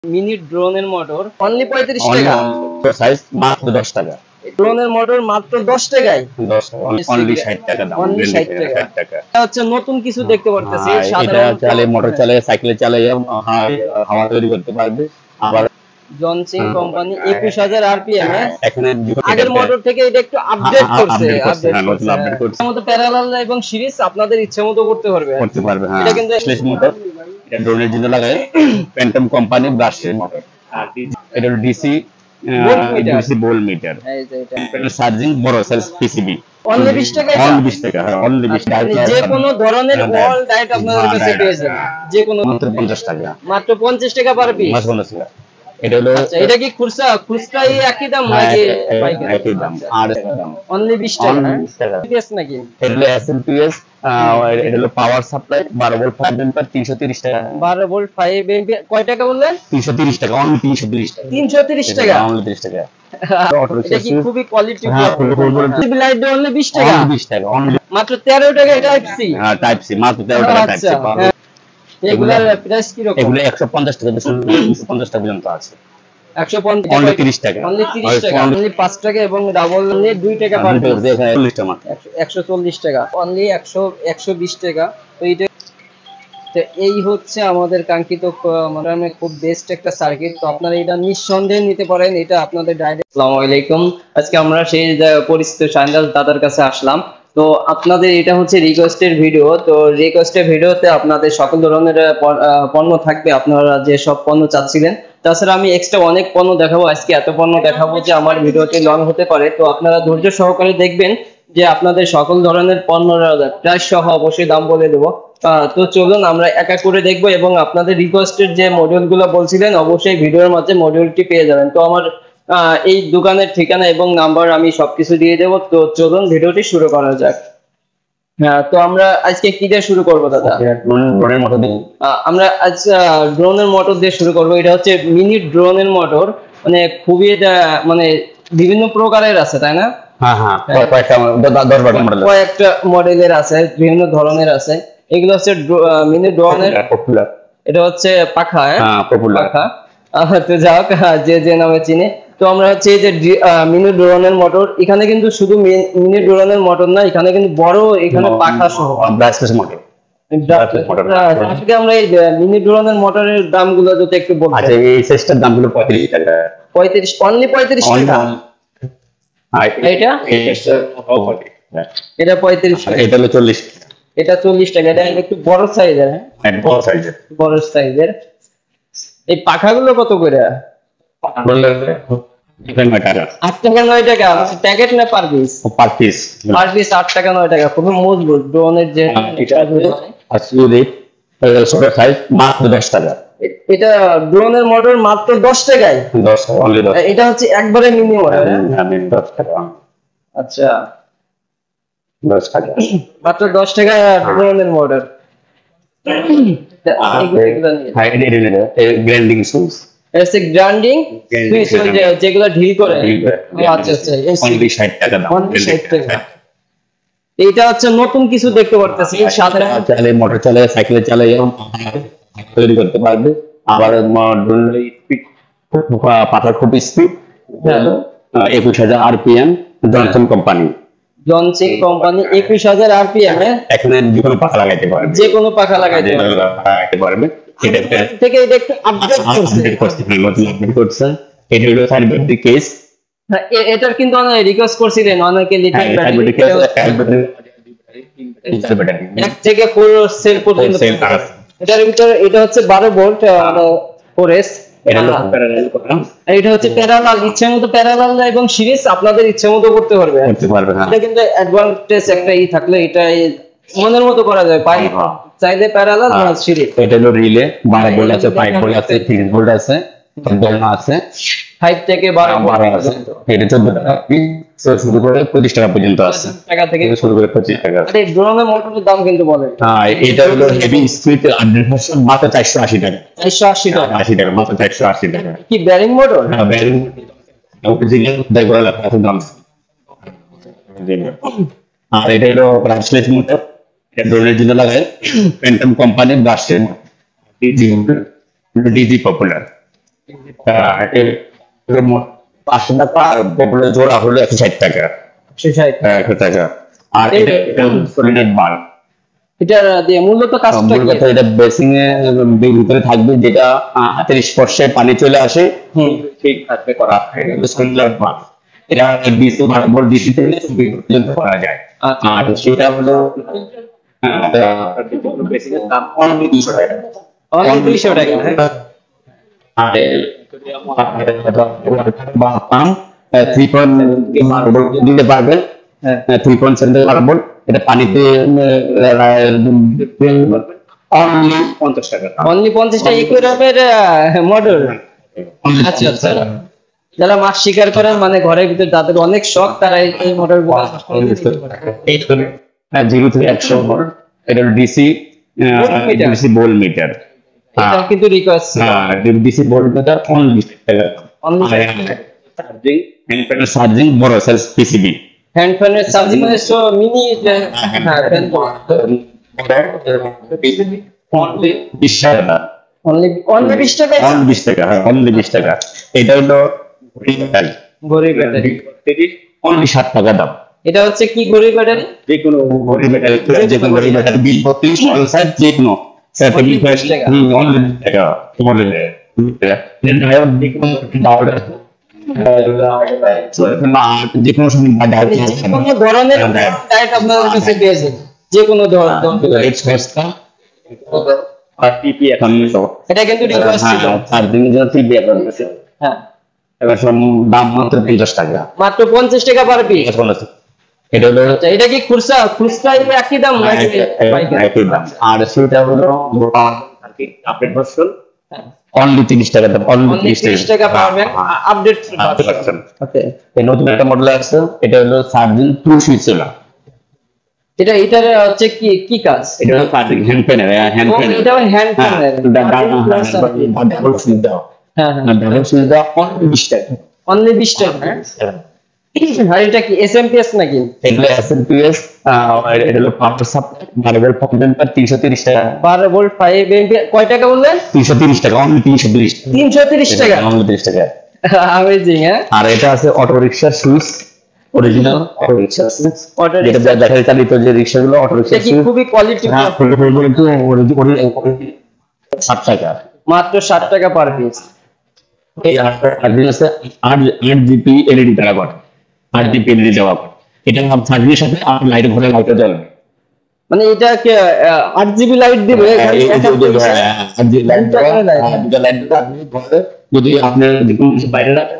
Mini ড্রোনের motor only 35 টাকা, size মাত্র 10 টাকা। ড্রোনের মোটর মাত্র 10 টাকায়, 10 অনলি 60 টাকা দাম। অনলি 60 টাকা। এটা হচ্ছে নতুন কিছু দেখতে পারতেছি। এটা সাধারণত চালে মোটর চালে সাইকেলে চালে হাওয়া তৈরি করতে পারবে। আবার জনসিং কোম্পানি 21000 আরপিএম এ এখানে আগের মোটর থেকে এটা একটু আপডেট করছে, নতুন আপডেট করছে। এর মধ্যে প্যারালাল এবং সিরিজ আপনাদের ইচ্ছে মতো করতে পারবে। হ্যাঁ, এটা কিন্তু স্লেজ মোটর, এটা ড্রোনের জন্য লাগায়। প্যান্টম কোম্পানি ব্রাশের মোটর। এটা ডিসি ভোল্ট মিটার। এই যে এটা এটা চার্জিং বড় সাইজ পিসিবি। অনলি 20 টাকা। অনলি 20 টাকা। হ্যাঁ, অনলি 20 টাকা। যে কোনো ধরনের অল ডাইট আপনাদের কাছে পেয়ে যাবেন। যে কোনো মাত্র 50 টাকা। মাত্র 50 টাকা পার পিস। মাত্র 50 টাকা। এটা হলো এটা কি খুচরা একই দাম নাকি পাইকারি? একই দাম। আর দাম অনলি 20 টাকা। 20 টাকা। পিএস নাকি? এটা হলো এসএমপিএস, এটা হলো পাওয়ার সাপ্লাই 12 ভোল্ট 5 অ্যাম্পিয়ার 330 টাকা। 12 ভোল্ট 5 এম্পিয়ার কয় টাকা বললেন? 330 টাকা। অনলি 330 টাকা। 330 টাকা। অনলি 30 টাকা। এটা কি খুবই কোয়ালিটি হ্যাঁ, ফুল লাইট অনলি 20 টাকা। অনলি 20 টাকা। অনলি মাত্র 13 টাকা টাইপ সি। হ্যাঁ, টাইপ সি মাত্র 13 টাকা টাইপ সি। এগুলার প্রাইস কি রকম? এগুলো 150 টাকা থেকে 250 টাকা পর্যন্ত আছে। 150 অনলি 30 টাকা। অনলি 30 টাকা। অনলি 5 টাকা এবং ডাবল নিয়ে 2 টাকা পার পিস। 40 টাকা মাত্র। 140 টাকা। অনলি 120 টাকা। তো এটা তো এই হচ্ছে আমাদের কাঙ্ক্ষিত মানে খুব বেস্ট একটা সার্কিট। তো আপনারা এটা নিঃসন্দেহে নিতে পারেন। এটা আপনাদের ডাইরেক্ট। আসসালামু আলাইকুম। আজকে আমরা সেই পরিচিত শাহিনাজ দাদার কাছে আসলাম। তো আপনাদের এটা হচ্ছে রিকোয়েস্টের ভিডিও। তো রিকোয়েস্টের ভিডিওতে আপনাদের সকল ধরনের পণ্য থাকবে, আপনারা যে সব পণ্য চাচ্ছিলেন। তাছাড়া আমি এক্সট্রা অনেক পণ্য দেখাবো। আজকে এত পণ্য দেখাবো যে আমার ভিডিওটি লং হতে পারে। তো আপনারা ধৈর্য সহকারে দেখবেন যে আপনাদের সকল ধরনের পণ্যের প্রাইস সহ অবশ্যই দাম বলে দেবো। তো চলুন আমরা এক এক করে দেখবো এবং আপনাদের রিকোয়েস্টের যে মডিউল গুলো বলছিলেন অবশ্যই ভিডিওর মাঝে মডিউলটি পেয়ে যাবেন। তো আমার এই দোকানের ঠিকানা এবং নাম্বার আমি সবকিছু দিয়ে দেবো। তো চলুন ভিডিওটি শুরু করা যাক। তো আমরা আজকে কি দিয়ে শুরু করবো দাদা? ড্রোনের মোটর দিয়ে। আমরা আজ ড্রোনের মোটর দিয়ে শুরু করবো। এটা হচ্ছে মিনি ড্রোনের মোটর, মানে খুবই মানে বিভিন্ন প্রকারের আছে, তাই না? হ্যাঁ হ্যাঁ, কয়েকটা 10-12টা মডেল, কয়েকটা মডেলের আছে, বিভিন্ন ধরনের আছে। এগুলো হচ্ছে মিনি ড্রোনের পপুলার। এটা হচ্ছে পাখা। হ্যাঁ, পপুলার পাখা। তো যাক, যে যে নামে চিনে। তো আমরা হচ্ছে এই যে মিনি ড্রোনের মোটর, এখানে কিন্তু শুধু মিনি ড্রোনের মোটর না, এখানে কিন্তু বড় এখানে পাখা সহ ব্রাশলেস মোটর। আজকে আমরা এই মিনি ড্রোনের মোটরের দামগুলো যদি একটু বলতে। আচ্ছা, এই সেটটার দামগুলো 35 টাকা। 35 অনলি 35 টাকা। এটা এটা 35 টাকা। এটা হলো 40 টাকা। এটা 40 টাকা। এটা একটু বড় সাইজের। হ্যাঁ, বড় সাইজের। বড় সাইজের। এই পাখাগুলো কত করে? 8 টাকা 9 টাকা। প্যাকেট না per piece? Per piece. Per piece 8 টাকা 9 টাকা। খুবই মজবুত ড্রোনের যে ছোট সাইজ মাত্র 10 টাকা। এটা ড্রোনের মোটর মাত্র 10 টাকায়। 10 অনলি 10। এটা হচ্ছে একবারে মিনি মোটর। আমি 10 টাকা। আচ্ছা, 10 টাকা মাত্র 10 টাকা ড্রোনের মোটর। হ্যাঁ, এটা গ্রাইন্ডিং সুইচ। এসে গ্রাইন্ডিং সুইচ যেগুলো ঢিল করে। আচ্ছা আচ্ছা, অনলি 60 টাকা দাম। অনলি 60 টাকা। এটা হচ্ছে নতুন কিছু দেখতে পারতেছি। সাধারণ চালে মোটর চালে সাইকেলে চালে তৈরি করতে পারবে। আবার পাতা খুব speed. 21000 RPM. Johnson company. Johnson company 21000 RPM এ এখানে যে কোনো পাখা লাগাইতে পারবে। যে কোনো পাখা লাগাইতে পারবে। এটা থেকে এটা একটু আপডেট করছে। নতুন আপডেট করছে। এটা হলো সাইড কেস। এটার কিন্তু অনেক রিকোয়েস্ট করছিলেন, অনেকে লিখে এক থেকে 4 সেল পর্যন্ত। এটার ভিতরে এটা হচ্ছে 12 ভোল্ট ফোরেস। এটা হচ্ছে প্যারালাল, ইচ্ছে মতো প্যারালাল এবং সিরিজ আপনাদের ইচ্ছে মতো করতে পারবে। এটা কিন্তু অ্যাডভান্টেজ একটা থাকলে এটা মনের মতো করা যায়। পাইপ চাইলে প্যারালাল না সিরিজ। এটা হলো রিলে 12 ভোল্ট আছে, 5 ভোল্ট আছে, 30 ভোল্ট আছে, 14 আছে, 5 থেকে 12 আছে। এটা 14 টাকা শুরু করে 25 টাকা পর্যন্ত আছে। টাকা থেকে শুরু করে 25 টাকা। আরে ড্রোনের মোটরের দাম কিন্তু বলে। হ্যাঁ, এটা হলো হেভি স্পিড 100% মাত্র 480 টাকা। 480 টাকা। 80 টাকা মাত্র 480 টাকা। কি ব্যারিং মোটর? হ্যাঁ, ব্যারিং অরিজিনাল দেখো না এত দাম। আর এটা হলো ব্রাশলেস মোটর। এটা ড্রোনের জন্য লাগায়। প্যান্টম কোম্পানির ব্রাশের ডিজি পপুলার। 500 টাকা জোড়া হলো 160 টাকা। 160 100 টাকা। আর এটা সলিড বার। এটা দিয়ে মূলত কাজটা কি? এটা বেসিং এ ভিতরে থাকবে, যেটা হাতের স্পর্শে পানি চলে আসে ঠিক থাকবে করা। এটা সলিড বার। এটা ডিসি বারবার ডিসি থেকে সুবি পর্যন্ত করা যায়। আর সেটা হলো বেসিং এর দাম অনলি 200 টাকা। অনলি 200 টাকা। আর বা পাম্প 3 মার্বল দিতে পারবেন। 3.7 মার্বল। এটা পানিতে অনলি 50 টাকা। অনলি 50 টাকা ইকুইরামের মডেল। আচ্ছা আচ্ছা, যারা মাছ শিকার করেন মানে ঘরের ভিতরে যাদের অনেক শখ, তারা এই মডেল 0 থেকে 100 ভোল্ট। এটা ডিসি ডিসি ভোল্ট মিটার। এটা কিন্তু request. DC volt meter only 20 টাকা। Only charging, hand panel charging, বড় সাইজ পিসিবি। হ্যান্ড ফ্যানের চার্জিং মানে সো মিনি অনলি 20 টাকা। অনলি 20 টাকা। অনলি 20 টাকা। হ্যাঁ, অনলি 20 টাকা। এটা হলো ঘড়ি ব্যাটারি। অনলি 60 টাকা দাম। এটা হচ্ছে কি ঘড়ি ব্যাটারি? যে কোনো ঘড়ি ব্যাটারি, যে কোনো ঘড়ি ব্যাটারি 20-32 সাইজ যে কোনো অনলি 20 টাকা। অনলি 20 টাকা। তোমার যে কোনো সময় বাজার যে কোনো ধরনের টাইপ আপনাদের কাছে পেয়ে যাবেন, যে কোনো আর টিপি এখন এটা কিন্তু রিকোয়েস্ট ছিল। চার্জিং এর জন্য টিপি এখন আছে। হ্যাঁ, এবার দাম মাত্র 50 টাকা। মাত্র 50 টাকা পার পিস। এটা হলো এটা কি খুচরা একই দাম নাকি একই দাম? আর সেটা হলো আপডেট ভার্সন অনলি 30 টাকা দাম। অনলি 30 টাকা পাবেন আপডেট ভার্সন। ওকে, এই নতুন একটা মডেল আছে, এটা হলো চার্জিং টু সুইচ হলো। এটার হচ্ছে কি কাজ? এটা হলো charging hand panel. Hand panel এটা হ্যান্ড প্যানেল। ডাবল সুইচ দাও। হ্যাঁ হ্যাঁ, ডাবল সুইচ দাও অনলি 20 টাকা। অনলি 20 টাকা। আর এটা কি এসএমপিএস নাকি? এগুলো এসএমপিএস। এটা হলো পাওয়ার সাপ্লাই 12 ভোল্ট পর্যন্ত 330 টাকা। 12 ভোল্ট 5 এমপিআর। কয় টাকা বললেন? 330 টাকা। অনলি 330 টাকা। 330 টাকা। অনলি 30 টাকা। अमेजिंग है। আর এটা আছে auto rickshaw switch, original auto rickshaw switch. Auto যেটা ব্যাটারি চালিত যে রিকশাগুলো অটো রিকশা এটা কি খুবই কোয়ালিটি? হ্যাঁ, ফুল একটু 60 টাকা। মাত্র 60 টাকা পার পিস। এই চার্জিং আছে 8 জিবি এলইডি দ্বারা করে। 8 জিবি এলইডি দেওয়া করে। এটা আপনার চার্জিংয়ের সাথে আপনার লাইট ঘরে লাইটও জ্বলবে। মানে এটা কি 8 জিবি লাইট দিবে? যদি আপনি বাইরে রাখেন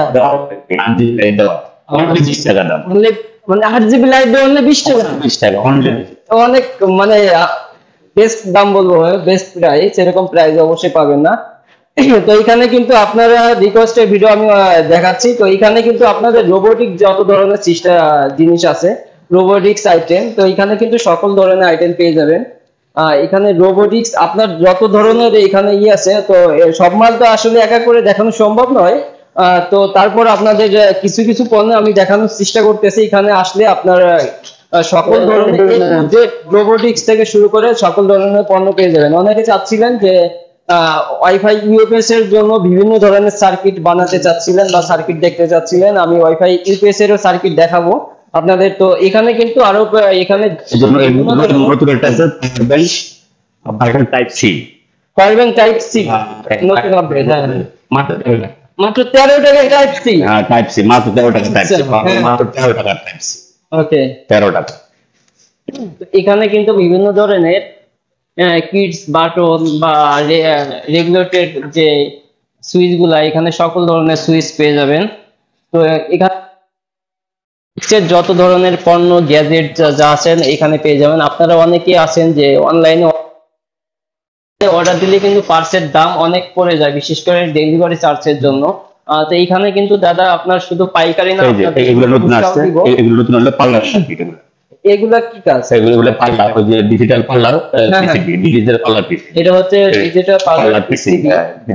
অনলি 20 টাকা দাম। মানে 8 জিবি লাইট দিয়ে অনলি 20 টাকা। 20 টাকা অনলি। অনেক মানে বেস্ট দাম বলবো, বেস্ট প্রাইস। এরকম প্রাইস অবশ্যই পাবেন না। তো এখানে কিন্তু আপনারা রিকোয়েস্টের ভিডিও আমি দেখাচ্ছি। তো এখানে কিন্তু আপনাদের রোবোটিক যত ধরনের জিনিস আছে, রোবোটিক্স আইটেম, তো এখানে কিন্তু সকল ধরনের আইটেম পেয়ে যাবেন। এখানে রোবোটিক্স আপনার যত ধরনের এখানে আছে, তো সব মাল তো আসলে একা করে দেখানো সম্ভব নয়। তো তারপর আপনাদের কিছু কিছু পণ্য আমি দেখানোর চেষ্টা করতেছি। এখানে আসলে আপনার সকল ধরনের যে রোবোটিক্স থেকে শুরু করে সকল ধরনের পণ্য পেয়ে যাবেন। অনেকে চাচ্ছিলেন যে ওয়াইফাই ইউপিএস এর জন্য বিভিন্ন ধরনের সার্কিট বানাতে চাচ্ছিলেন বা সার্কিট দেখতে চাচ্ছিলেন, আমি ওয়াইফাই ইউপিএস এরও সার্কিট দেখাবো আপনাদের। তো এখানে কিন্তু আরো এখানে নতুন একটা আছে power type C. Power bank type C নতুন আপডেট। মাত্র 13 টাকা টাইপ সি। হ্যাঁ, টাইপ সি মাত্র 13 টাকা টাইপ সি। মাত্র 13 টাকা টাইপ সি। ওকে, 13 টাকা। এখানে কিন্তু বিভিন্ন ধরনের কিডস বাটন বা রেগুলেটেড যে সুইচ গুলা, এখানে সকল ধরনের সুইচ পেয়ে যাবেন। তো এখানে যত ধরনের পণ্য গ্যাজেট যা আছেন এখানে পেয়ে যাবেন। আপনারা অনেকেই আছেন যে অনলাইনে অর্ডার দিলে কিন্তু পার্সের দাম অনেক পড়ে যায়, বিশেষ করে ডেলিভারি চার্জের জন্য। তো এইখানে কিন্তু দাদা আপনার শুধু পাইকারি না, এগুলো নতুন আসছে, এগুলো নতুন হলো পার্লার সার্কিট। এগুলা কি কাজ? এগুলো পার্লার, ওই যে digital parlour PCB, digital parlour PCB. এটা হচ্ছে ডিজিটাল পার্লার পিসিবি।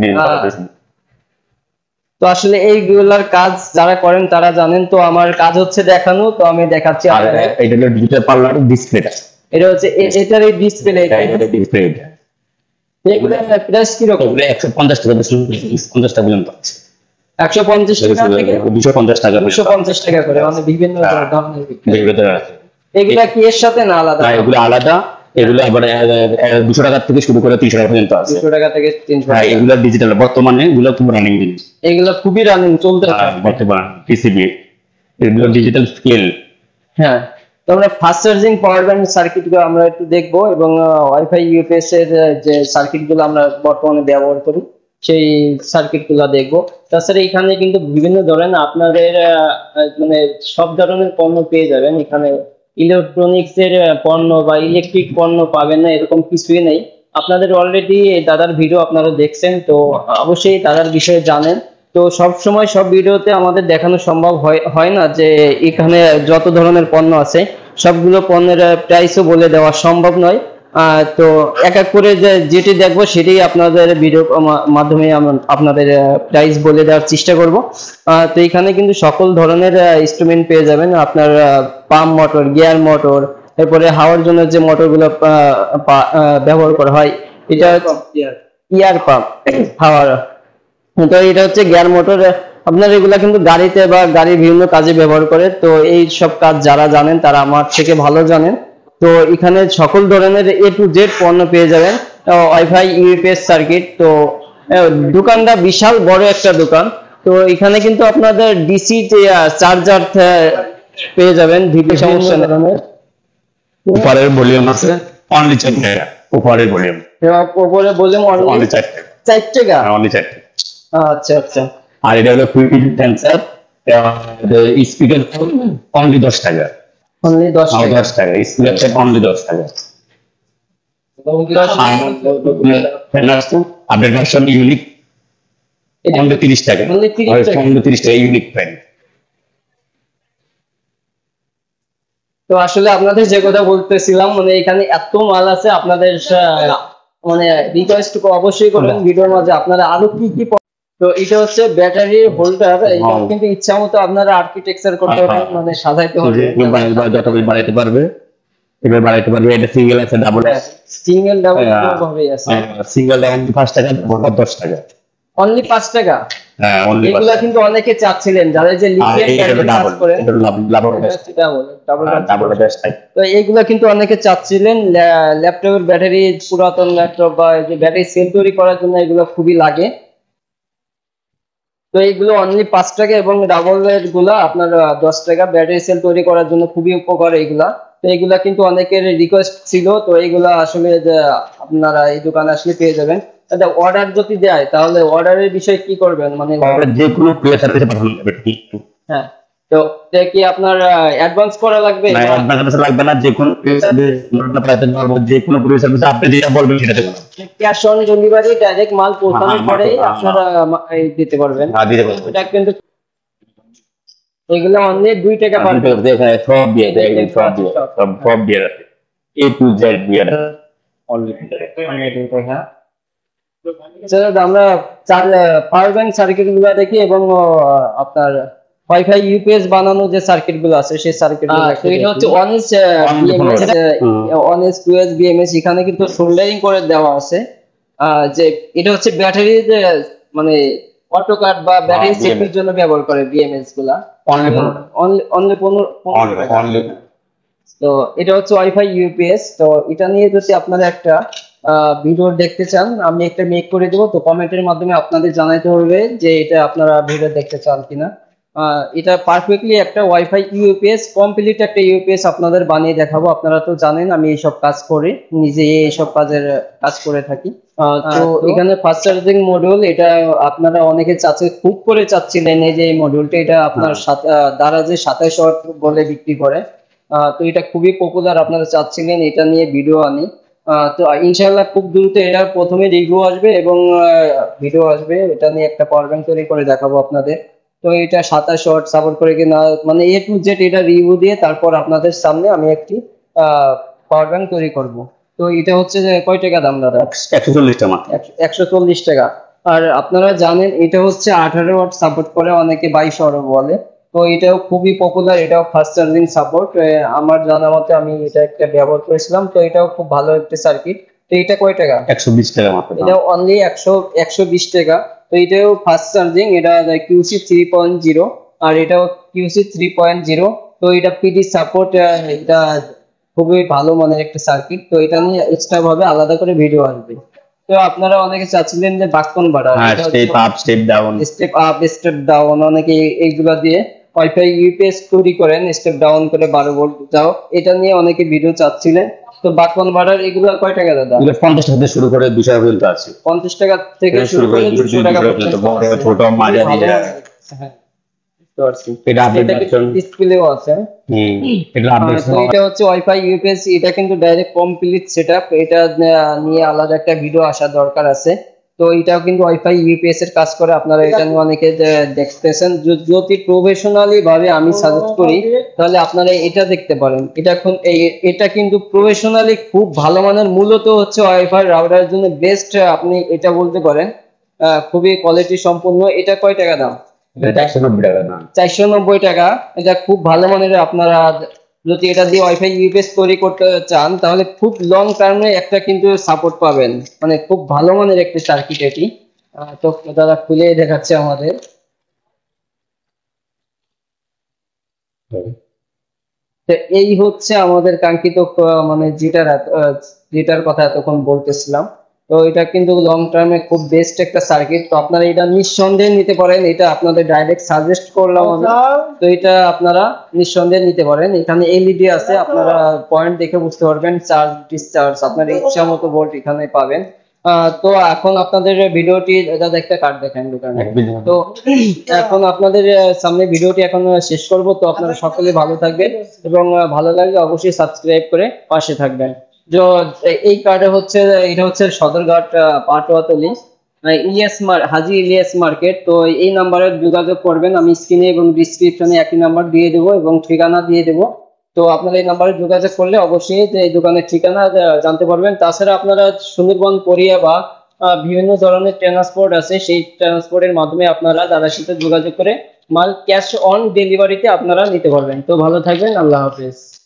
তো আসলে এইগুলার কাজ যারা করেন তারা জানেন। তো আমার কাজ হচ্ছে দেখানো, তো আমি দেখাচ্ছি। আর এটা হলো ডিজিটাল পার্লার ডিসপ্লেটা। এটা হচ্ছে এটার এই ডিসপ্লে। এটা ডিসপ্লে। এগুলো প্রাইস কি রকম? এগুলো 150 টাকা 50 টাকা পর্যন্ত আছে। 150 টাকা থেকে 250 টাকা 250 টাকা করে, মানে বিভিন্ন ধরনের বিক্রি। বিভিন্ন আছে। এগুলা কি এর সাথে না আলাদা? না, এগুলো আলাদা। এগুলো আবার 200 টাকা থেকে শুরু করে 300 টাকা পর্যন্ত আছে। 200 টাকা থেকে 300 হ্যাঁ, টাকা। এগুলো ডিজিটাল, বর্তমানে এগুলো খুব রানিং জিনিস। এগুলা খুবই রানিং চলতে বর্তমান পিসিবি এগুলো ডিজিটাল স্কেল। হ্যাঁ, তো আমরা fast charging power bank circuit গুলো আমরা একটু দেখবো, এবং ওয়াইফাই ইউপিএস এর যে সার্কিট গুলো আমরা বর্তমানে ব্যবহার করি সেই সার্কিট গুলো দেখবো। তাছাড়া এখানে কিন্তু বিভিন্ন ধরনের আপনাদের মানে সব ধরনের পণ্য পেয়ে যাবেন এখানে। ইলেকট্রনিক্স এর পণ্য বা ইলেকট্রিক পণ্য পাবেন না এরকম কিছুই নেই। আপনাদের অলরেডি দাদার ভিডিও আপনারা দেখছেন, তো অবশ্যই দাদার বিষয়ে জানেন। তো সব সময় সব ভিডিওতে আমাদের দেখানো সম্ভব হয় না যে এখানে যত ধরনের পণ্য আছে সবগুলো পণ্যের প্রাইসও বলে দেওয়া সম্ভব নয়। তো এক এক করে যেটি দেখবো সেটাই আপনাদের ভিডিও মাধ্যমে আপনাদের প্রাইস বলে দেওয়ার চেষ্টা করব। তো এখানে কিন্তু সকল ধরনের ইনস্ট্রুমেন্ট পেয়ে যাবেন। আপনার পাম্প মোটর, গিয়ার মোটর, এরপরে হাওয়ার জন্য যে মোটরগুলো ব্যবহার করা হয়, এটা ইয়ার পাম্প হাওয়ার। তো এটা হচ্ছে গিয়ার মোটর। আপনার এগুলা কিন্তু গাড়িতে বা গাড়ির বিভিন্ন কাজে ব্যবহার করে। তো এই সব কাজ যারা জানেন তারা আমার থেকে ভালো জানেন। তো এখানে সকল ধরনের এ টু জেড পণ্য পেয়ে যাবেন। WiFi UPS circuit. তো দোকানটা বিশাল বড় একটা দোকান। তো এখানে কিন্তু আপনাদের ডিসি চার্জার পেয়ে যাবেন বিভিন্ন ধরনের। উপরের ভলিউম আছে অনলি 4 টাকা। উপরের ভলিউম, উপরে ভলিউম অনলি 4 টাকা। 4 টাকা? অনলি 4 টাকা। আচ্ছা আচ্ছা। আর এটা হলো কুইক সেন্সর, স্পিকার অনলি 10 টাকা। অনলি 10 টাকা? 10 টাকা স্পিকার অনলি 10 টাকা। আপডেট ভার্সন ইউনিক অনলি 30 টাকা। অনলি 30 টাকা? অনলি 30 টাকা ইউনিক ফ্যান। তো আসলে আপনাদের যে কথা বলতেছিলাম, মানে এখানে এত মাল আছে, আপনাদের মানে রিকোয়েস্ট অবশ্যই করবেন ভিডিওর মাঝে আপনারা আরো কি কি। তো এটা হচ্ছে ব্যাটারি হোল্ডার। এটা কিন্তু ইচ্ছা মতো আপনারা আর্কিটেকচার করতে পারবেন, মানে সাজাইতে পারবেন, যতটুকু বাড়াইতে পারবে এবার বাড়াইতে পারবে। এটা সিঙ্গেল আছে, ডাবল আছে। সিঙ্গেল ডাবল ভাবেই আছে। সিঙ্গেল অনলি 5 টাকা, ডাবল 10 টাকা। অনলি 5 টাকা? হ্যাঁ, অনলি 5 এগুলা কিন্তু অনেকে চাচ্ছিলেন যারা যে লিথিয়াম কাজ করে। ডাবল 10 টাকা। তো এইগুলা কিন্তু অনেকে চাচ্ছিলেন। ল্যাপটপের ব্যাটারি, পুরাতন ল্যাপটপ বা যে ব্যাটারি সেল তৈরি করার জন্য এগুলো খুবই লাগে। তো এইগুলো অনলি 5 টাকা, এবং ডাবল এর গুলা আপনার 10 টাকা। ব্যাটারি সেল তৈরি করার জন্য খুবই উপকার এইগুলা। তো এইগুলা কিন্তু অনেকের রিকোয়েস্ট ছিল। তো এইগুলা আসলে আপনারা এই দোকানে আসলে পেয়ে যাবেন। অর্ডার যদি দেয় তাহলে অর্ডারের বিষয়ে কি করবেন? মানে যে কোনো প্লে সার্ভিসে পাঠানো যাবে। হ্যাঁ, তো এটা কি আপনার অ্যাডভান্স করা লাগবে? না, অ্যাডভান্স লাগবে না। যে কোনো প্লে সার্ভিস আমরা পাঠাতে পারবো। যে কোনো প্লে সার্ভিসে আপনি যেটা বলবেন সেটা দেব। ক্যাশ অন ডেলিভারি, ডাইরেক্ট মাল পৌঁছানোর পরেই আপনারা দিতে পারবেন। হ্যাঁ, দিতে পারবেন। এটা কিন্তু এগুলো অনলি 2 টাকা পার পিস। এখানে সব দিয়ে দেয়, একদম সব দিয়ে আছে। এ টু জেড দিয়ে দেয় অনলি 2 টাকা। আমরা পাওয়ার ব্যাংক সার্কিট গুলো দেখি, এবং আপনার ওয়াইফাই ইউপিএস বানানো যে সার্কিট গুলো আছে সেই সার্কিট গুলো। এটা হচ্ছে 1S BMS, 1S 2S BMS. এখানে কিন্তু সোল্ডারিং করে দেওয়া আছে। যে এটা হচ্ছে ব্যাটারি, যে মানে অটো কাট বা ব্যাটারি সেফটির জন্য ব্যবহার করে বিএমএস গুলা। অনলি 15। তো এটা হচ্ছে ওয়াইফাই ইউপিএস। তো এটা নিয়ে যদি আপনারা একটা ভিডিও দেখতে চান, আমি একটা মেক করে দেবো। তো কমেন্টের মাধ্যমে আপনাদের জানাইতে হবে যে এটা আপনারা ভিডিও দেখতে চান কিনা। এটা পারফেক্টলি একটা ওয়াইফাই ইউপিএস, কমপ্লিট একটা ইউপিএস আপনাদের বানিয়ে দেখাবো। আপনারা তো জানেন আমি এইসব কাজ করি, নিজে এইসব কাজ করে থাকি। তো এখানে ফাস্ট চার্জিং মডিউল, এটা আপনারা অনেকে খুব করে চাচ্ছিলেন এই যে এই মডিউলটা। এটা আপনার দারাজে 27 ওয়াট বলে বিক্রি করে। তো এটা খুবই পপুলার, আপনারা চাচ্ছিলেন এটা নিয়ে ভিডিও আনি। তো ইনশাআল্লাহ খুব দ্রুত এটার প্রথমে রিভিউ আসবে এবং ভিডিও আসবে। এটা নিয়ে একটা পাওয়ার ব্যাংক তৈরি করে দেখাবো আপনাদের। তো এটা 27 ওয়াট সাপোর্ট করে কিনা, মানে এ টু জেড এটা রিভিউ দিয়ে তারপর আপনাদের সামনে আমি একটি পাওয়ার ব্যাংক তৈরি করব। তো এটা হচ্ছে যে কয় টাকা দাম দাদা? 140 টাকা। 140 টাকা। আর আপনারা জানেন এটা হচ্ছে 18 ওয়াট সাপোর্ট করে, অনেকে 22 ওয়াট বলে। তো এটাও খুবই পপুলার, এটাও ফাস্ট চার্জিং সাপোর্ট। আমার জানা মতে আমি এটা একটা ব্যবহার করেছিলাম। তো এটাও খুব ভালো একটা সার্কিট। তো এটা কয় টাকা? 120 টাকা মাত্র। এটা অনলি 120 টাকা। তো এটাও ফাস্ট চার্জিং, এটা QC 3.0 আর এটাও QC 3.0। তো এটা পিডি সাপোর্ট, এটা খুবই ভালো মানের একটা সার্কিট। তো এটা নিয়ে এক্সট্রা ভাবে আলাদা করে ভিডিও আসবে। তো আপনারা অনেকে চাচ্ছিলেন যে বাকন বাড়া, হ্যাঁ, step up step down, step up step down, অনেকে এইগুলা দিয়ে ওয়াইফাই ইউপিএস তৈরি করেন, স্টেপ ডাউন করে 12 ভোল্ট যাও, এটা নিয়ে অনেকে ভিডিও চাচ্ছিলেন। তো বাকন বাড়ার এগুলা কয় টাকা দাদা? এগুলো 50 টাকা থেকে শুরু করে 200 টাকা পর্যন্ত আছে। 50 টাকা থেকে শুরু করে 200 টাকা পর্যন্ত, বড় ছোট মাঝারি। হ্যাঁ বুঝতে পারছি। এটা আপডেট ভার্সন, ডিসপ্লেও আছে। এটা আপডেট। তো এটা হচ্ছে ওয়াইফাই ইউপিএস, এটা কিন্তু ডাইরেক্ট কমপ্লিট সেটআপ। এটা নিয়ে আলাদা একটা ভিডিও আসা দরকার আছে। তো এটাও কিন্তু ওয়াইফাই ইউপিএস এর কাজ করে। আপনারা এটা নিয়ে অনেকে দেখতেছেন, যদি প্রফেশনালি ভাবে আমি সাজেস্ট করি তাহলে আপনারা এটা দেখতে পারেন। এটা কিন্তু প্রফেশনালি খুব ভালো মানের, মূলত হচ্ছে ওয়াইফাই রাউটারের জন্য বেস্ট, আপনি এটা বলতে পারেন। খুবই কোয়ালিটি সম্পূর্ণ। এটা কয় টাকা দাম? 490 টাকা না, 490 টাকা। এটা খুব ভালো মানের। আপনারা যদি এটা দিয়ে ওয়াইফাই ইউপিএস তৈরি করতে চান তাহলে খুব লং টার্মে একটা কিন্তু সাপোর্ট পাবেন, মানে খুব ভালো মানের একটা সার্কিট এটি। তো দাদা খুলে দেখাচ্ছে আমাদের। তো এই হচ্ছে আমাদের কাঙ্ক্ষিত মানে যেটার কথা এতক্ষণ বলতেছিলাম। তো এটা কিন্তু লং টার্মে খুব বেস্ট একটা সার্কিট। তো আপনারা এটা নিঃসন্দেহে নিতে পারেন, এটা আপনাদের ডাইরেক্ট সাজেস্ট করলাম আমি। তো এটা আপনারা নিঃসন্দেহে নিতে পারেন। এখানে এলইডি আছে, আপনারা পয়েন্ট দেখে বুঝতে পারবেন, চার্জ ডিসচার্জ আপনার ইচ্ছা মতো ভোল্ট এখানে পাবেন। তো এখন আপনাদের ভিডিওটি, দাদা একটা কার্ড দেখেন দোকানে। তো এখন আপনাদের সামনে ভিডিওটি এখন শেষ করব। তো আপনারা সকলে ভালো থাকবেন এবং ভালো লাগলে অবশ্যই সাবস্ক্রাইব করে পাশে থাকবেন। এই কার্ডে হচ্ছে, এটা হচ্ছে সদরঘাট পাটুয়াতলি হাজী ইলিয়াস মার্কেট। তো এই নাম্বারে যোগাযোগ করবেন, আমি স্ক্রিনে এবং ডিসক্রিপশনে একই নাম্বার দিয়ে দেবো এবং ঠিকানা দিয়ে দেবো। তো আপনারা এই নাম্বারে যোগাযোগ করলে অবশ্যই এই দোকানের ঠিকানা জানতে পারবেন। তাছাড়া আপনারা সুন্দরবন পরিয়া বা বিভিন্ন ধরনের ট্রান্সপোর্ট আছে, সেই ট্রান্সপোর্টের মাধ্যমে আপনারা দাদার সাথে যোগাযোগ করে মাল ক্যাশ অন ডেলিভারিতে আপনারা নিতে পারবেন। তো ভালো থাকবেন, আল্লাহ হাফেজ।